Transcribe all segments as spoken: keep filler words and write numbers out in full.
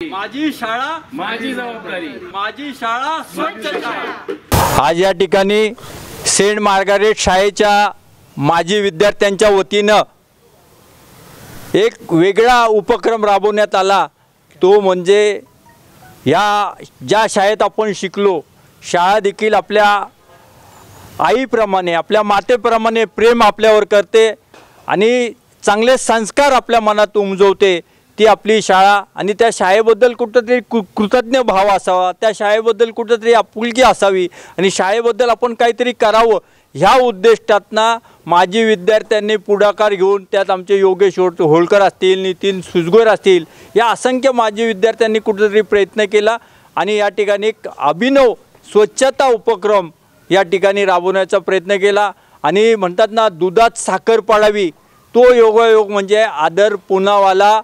माझी शाळा माझी जबाबदारी, माझी शाळा स्वच्छ शाळा। आज या ठिकाणी सेंट मार्गारेट शाळेच्या माजी विद्यार्थ्यांच्या वतीनं एक वेगळा उपक्रम राबवण्यात आला। तो म्हणजे या ज्या शाळेत आपण शिकलो, शाळा देखील आपल्या आईप्रमाणे, आपल्या मातेप्रमाणे प्रेम आपल्यावर करते आणि चांगले संस्कार आपल्या मनात उमजवते, ती आपली शाळा। आणि त्या शाळेबद्दल कुठंतरी कृतज्ञ भाव असावा, त्या शाळेबद्दल कुठंतरी आपुलकी असावी आणि शाळेबद्दल आपण काहीतरी करावं, ह्या उद्दिष्टातनं माजी विद्यार्थ्यांनी पुढाकार घेऊन, त्यात आमचे योगेश होळकर असतील, नितीन सुजगोर असतील, या असंख्य माजी विद्यार्थ्यांनी कुठंतरी प्रयत्न केला आणि या ठिकाणी एक अभिनव स्वच्छता उपक्रम या ठिकाणी राबवण्याचा प्रयत्न केला। आणि म्हणतात ना, दुधात साखर पाडावी, तो योगायोग म्हणजे आदर पुनावाला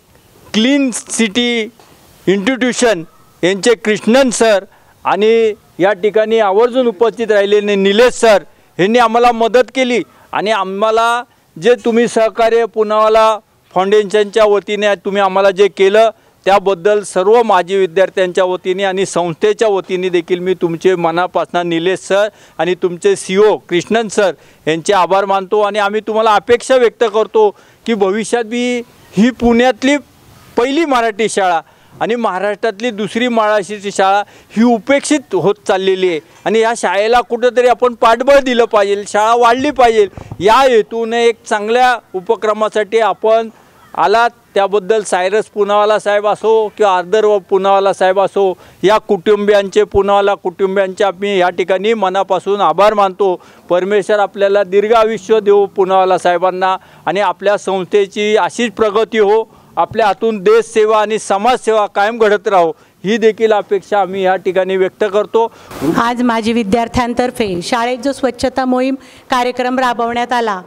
क्लीन सिटी इन्स्टिट्यूशन यांचे कृष्णन सर आणि या ठिकाणी आवर्जून उपस्थित राहिलेले निलेश सर यांनी आम्हाला मदत केली आणि आम्हाला जे तुम्ही सहकार्य पुनावाला फाउंडेशनच्या वतीने तुम्ही आम्हाला जे केलं, त्याबद्दल सर्व माजी विद्यार्थ्यांच्या वतीने आणि संस्थेच्या वतीने देखील मी तुमचे मनापासून निलेश सर आणि तुमचे सी ओ कृष्णन सर यांचे आभार मानतो। आणि आम्ही तुम्हाला अपेक्षा व्यक्त करतो की भविष्यात बी ही पुण्यातली पहिली मराठी शाळा आणि महाराष्ट्रातली दुसरी मराठीची शाळा ही उपेक्षित होत चाललेली आहे आणि या शाळेला कुठंतरी आपण पाठबळ दिलं पाहिजे, शाळा वाढली पाहिजे। या हेतूने एक चांगल्या उपक्रमासाठी आपण आलात, त्याबद्दल सायरस पुनावाला साहेब असो किंवा आर्दर व पुनावाला साहेब असो, या कुटुंबियांचे पुनावाला कुटुंबियांचे आम्ही या ठिकाणी मनापासून आभार मानतो। परमेश्वर आपल्याला दीर्घ आयुष्य देवो पुनावाला साहेबांना आणि आपल्या संस्थेची अशीच प्रगती हो, आपल्या हातून देश सेवा आणि समाजसेवा कायम घडत राहो, ही देखील अपेक्षा आम्ही या ठिकाणी व्यक्त करतो। आज माजी विद्यार्थ्यांतर्फे शाळेत जो स्वच्छता मोहीम कार्यक्रम राबवण्यात आला,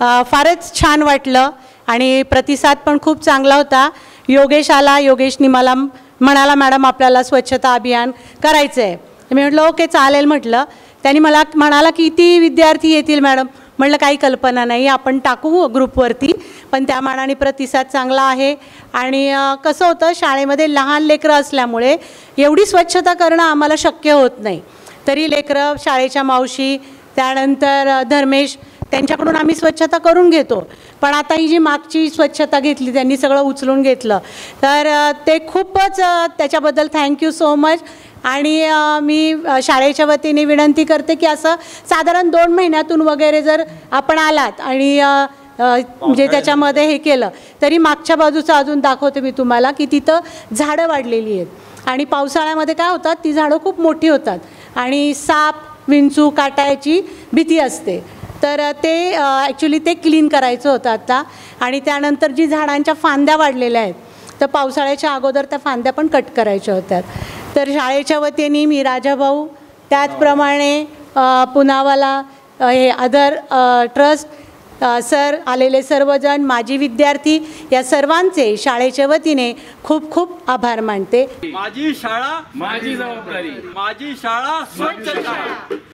फारच छान वाटलं आणि प्रतिसाद पण खूप चांगला होता। योगेश आला, योगेशनी मला म्हणाला, मॅडम आपल्याला स्वच्छता अभियान करायचं आहे। मी म्हटलं ओके चालेल म्हटलं। त्यांनी मला म्हणाला किती विद्यार्थी येतील मॅडम, म्हटलं काही कल्पना नाही, आपण टाकू ग्रुपवरती, पण त्या मानाने प्रतिसाद चांगला आहे। आणि कसं होतं, शाळेमध्ये लहान लेकरं असल्यामुळे एवढी स्वच्छता करणं आम्हाला शक्य होत नाही, तरी लेकरं, शाळेच्या मावशी, त्यानंतर धर्मेश, त्यांच्याकडून आम्ही स्वच्छता करून घेतो। पण आता ही जी मागची स्वच्छता घेतली, त्यांनी सगळं उचलून घेतलं, तर ते खूपच त्याच्याबद्दल थँक्यू सो मच। आणि मी शाळेच्या वतीने विनंती करते की असं साधारण दोन महिन्यातून वगैरे जर आपण आलात आणि म्हणजे त्याच्यामध्ये हे केलं, तरी मागच्या बाजूचं अजून दाखवते मी तुम्हाला की तिथं झाडं वाढलेली आहेत आणि पावसाळ्यामध्ये काय होतात, ती झाडं खूप मोठी होतात आणि साप, विंचू, काटाची भीती असते, तर ते ॲक्च्युली ते क्लीन करायचं होतं आता। आणि त्यानंतर जी झाडांच्या फांद्या वाढलेल्या आहेत, तर पावसाळ्याच्या अगोदर त्या फांद्या पण कट करायच्या होत्या। तर शाळेच्या वतीने मी राजाभाऊ, त्याचप्रमाणे पुनावाला हे अदर ट्रस्ट सर, आलेले सर्वजण, माजी विद्यार्थी, या सर्वांचे शाळेच्या वतीने खूप खूप आभार मानते। माझी शाळा माझी जबाबदारी, माझी शाळा स्वच्छ शाळा।